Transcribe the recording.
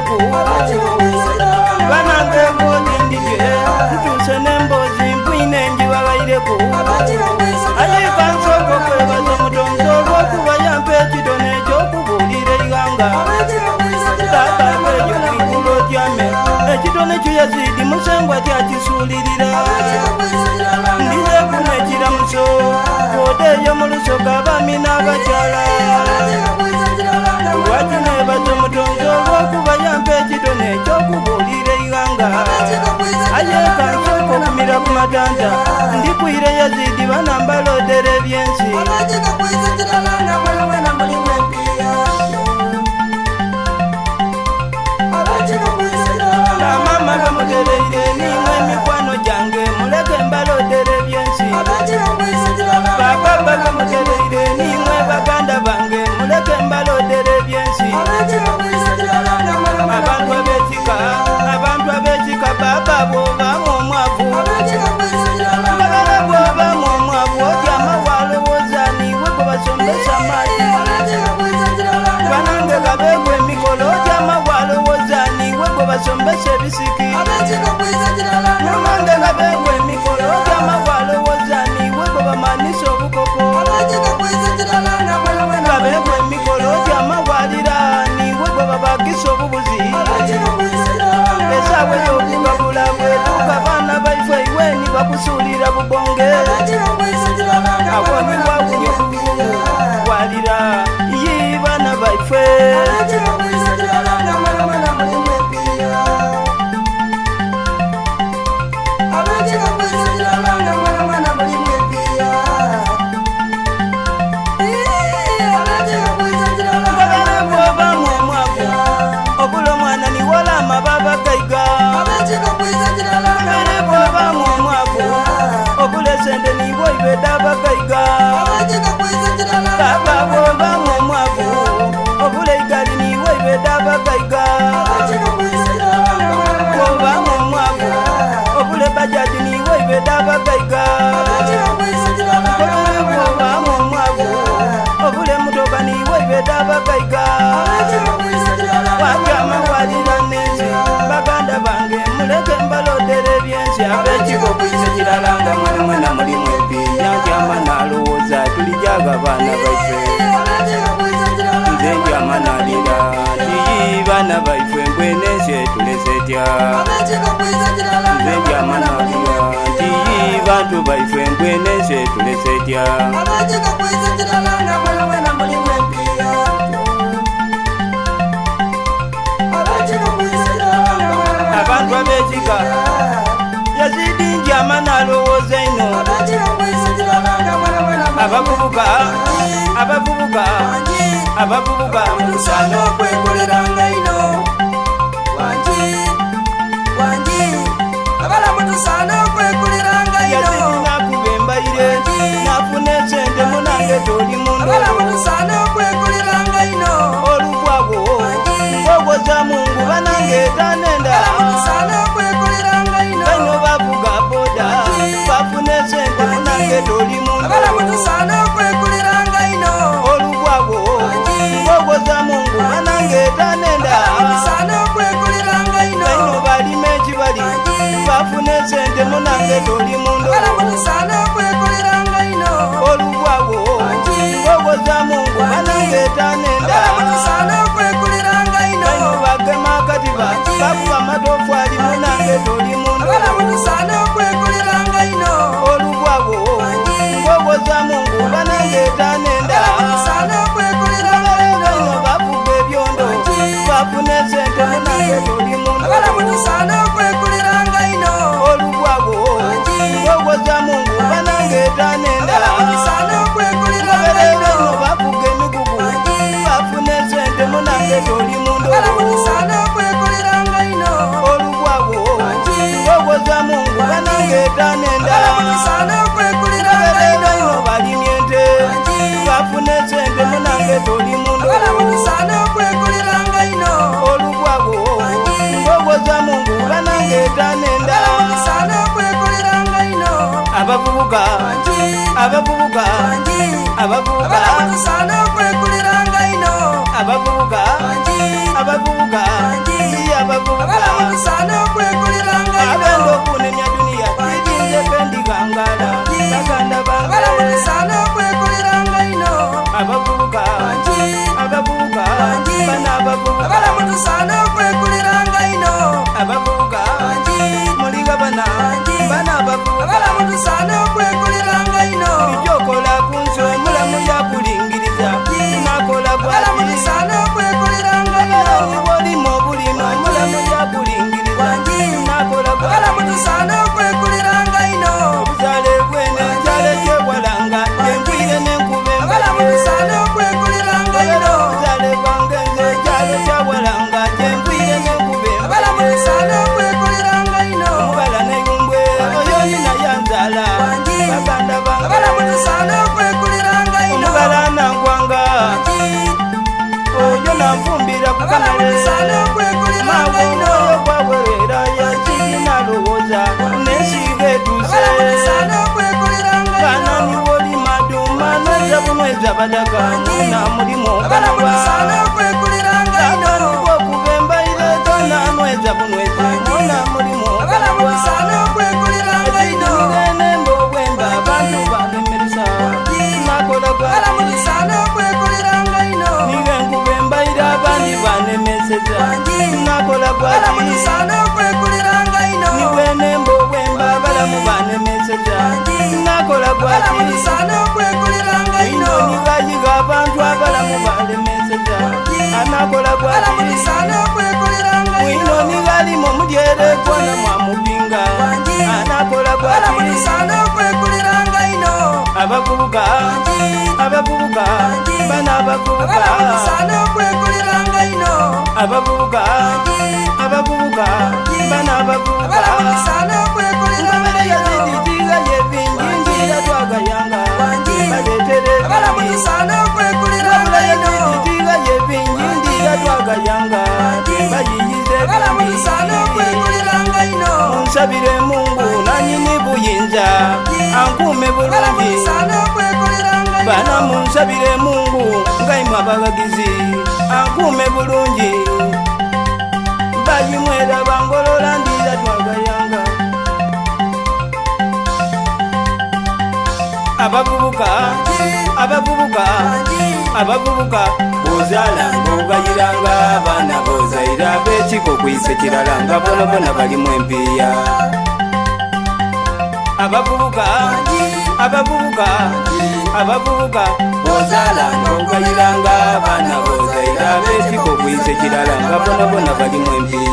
bayireku banange ng'odindije ntuse n'emboozi mpwine enjiba bayireku ayika nsooka okwebaza omutonzi olw'okuba yampa ekitone ekyokubuulira egganga taata beejo kikulo tyame ekitone kyo Yazidi Musengwa tyakisuulirira ndizeeku n'ekiramuso kwodeeyo mu lusoga abaami n'abakyala lwaki neebaza omutonzi olw'okuba yampa ekitone ekyokubuulira egganga ayeka nsooka okumira ku matanta ndikwire Yazidi banambalodera ebyensi amama bamutereire nimwe emikwano gyange muleke mbalodera ebyensi baba bamutereire nimwe baganda bange muleke mbalodera ebyensi abantu ab'ekika baba bw'obamu omwavu bagala bw'obamu omwavu otyama walowooza niwe gwe basombesa maati banange gabeegwa emikolo otyama walowooza niwe gwe basombesa ebisiki banange gabeegwa emikolo otyama walowooza niwe gwe bamanisa obukoko gabeegwa emikolo otyama walira niwe gwe babagisa obubuzi esaawe y'okugabula bwetuuka baana baife iweni bakusuulira bubonge awonibwawunya obububu walira yi baana baife sente nibo ibeda bakaiga baba boba momwavu obule igali nibo ibeda bakaiga boba momwavu obule bajaji nibo ibeda bakaiga boba momwavu obule mutoka nibo ibeda bakaiga wakyama walira nezi baganda bange muleke mbalodere ebyensi ab'ekiko kwise kiralanga mwana mulimu ebiya nkyama nalowooza tulijaga baana baife nze nkyama nalira tiyi baana baife mbwenensi etulese etya nze nkyama nalira tiyi bantu baife mbwenensi etulese etya abantu ab'ekika Yazidi nkyama nalowooza ino abavubuka musaana okwekoleranga ino wangi abalamu tusaana okwekoleranga ino Yazidi nakuba embaire nafuna esente munange toli mundu abalamu tusaana okwekoleranga ino olukwago ng'ogwoza mungu banange etanenda baino bavuga boda bafuna esente munange toli mundu olukwago ng'ogwoza mungu banange etanenda baino balima ekibali bafuna esente munange toli mundu olukwago ng'ogwoza mungu banange etanenda baino bagema akatiba bakuba amatofali munange toli mundu olukwago ng'ogwoza mungu banange etanenda baino bavuga ebyondo bafuna esente munange toli mundu olukwago ng'ogwoza mungu banange etanenda baino bavuga emigugu bafuna esente munange toli mundu olukwago ng'ogwoza mungu banange etanenda baino balimye ente bafuna esente munange toli mundu olukwago ng'ogwoza mungu banange etanenda abavubuka akamale mawo omwoyo gwabwerera yakirina lowooza nensiga etuse kanani woli maduma noza bunyweza badaka nona mulimu okalaba akanibwa okuva embaire tona nweza bunyweze nona mulimu okalaba ekinenemba obwemba abantu banemeresa nakola niwe nkuba embaire abandi banemeseza nakola niwe nemba obwemba abalamu banemeseza nakola nibayiga abantu abalamu balemeseza anakola mwino nigalima omudyere gwona mwamupinga anakola abavubuka bana abavubuka bana abavubuka nkabere yaziditiga yevinjinjira twagayanga baleterera yaziditiga yevinjinjira twagayanga bayiyize munsabire Mungu nanyini buyinza ankume bulungi bana munsabire Mungu ngaimwe abagagizi ankume bulungi bayimwera bangolola ndira twagayanga abavubuka bozala ngogayiranga abaana bozaira bekiko kwise kirala nga bonabona balimu empiya abavubuka bozala ngogayiranga abaana bozaira bekiko kwise kirala nga bonabona balimu empiya